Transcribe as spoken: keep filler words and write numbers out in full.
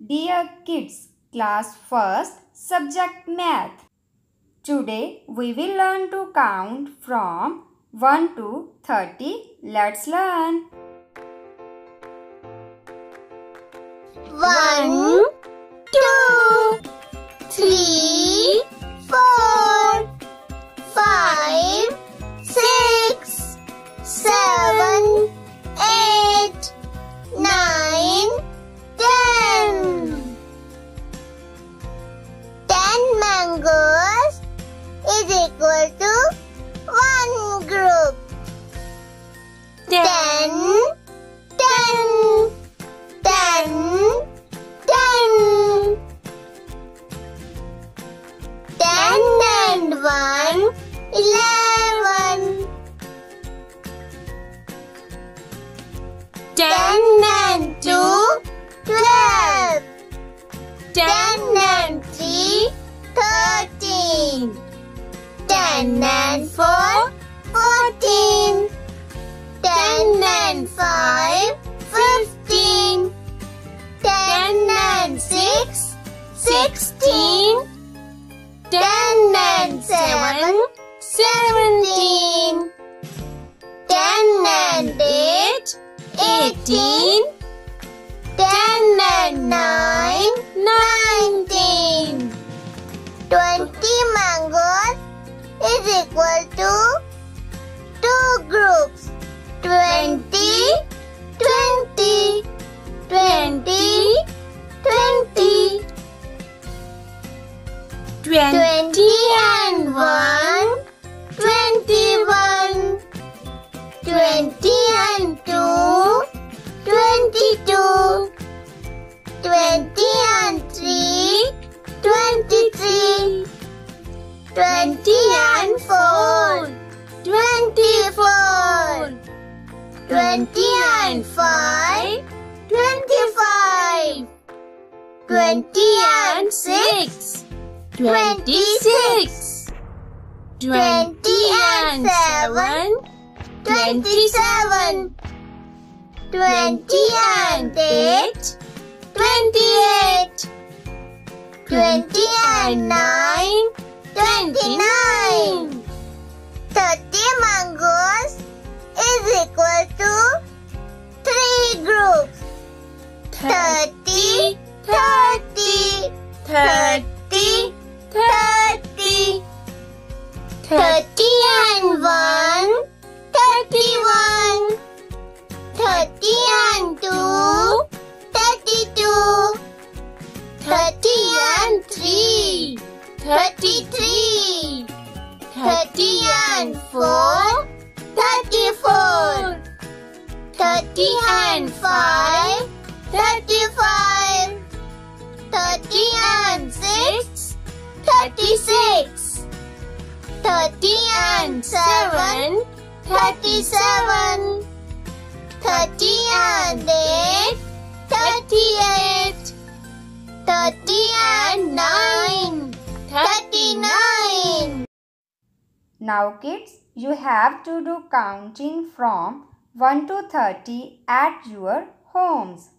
Dear kids, class first, subject math. Today we will learn to count from one to thirty. Let's learn. One, two, three, four, five, six, seven, eight, nine, ten. Ten mangoes is equal to one group. Ten, ten, ten, ten. Ten and one, eleven. Ten and two, twelve. Ten and three, thirteen. Ten and four, fourteen. Ten and five, fifteen. Ten and six, sixteen. Ten and seven, seventeen. Ten and eight, eighteen. Ten and nine, nineteen. Twenty mangoes is equal to two groups. Twenty, twenty, twenty, twenty. Twenty and one, twenty-one. Twenty and two, twenty-two. Twenty and three, twenty-three. Twenty and four, twenty-four. Twenty and five, twenty-five. Twenty and six, twenty-six. Twenty and seven, twenty-seven. Twenty and eight, twenty-eight. Twenty and nine, twenty-nine. Thirty mangoes is equal to three groups. Thirty, thirty, thirty, thirty. Thirty and one, thirty-one. Thirty and two, thirty-two. Thirty and three, thirty-three. Thirty and four, thirty-four. Thirty and five, thirty-five. Thirty and six, thirty-six. Thirty and seven, thirty-seven. Thirty and eight, thirty-eight. Thirty and nine, thirty-nine. Now kids, you have to do counting from one to thirty at your homes.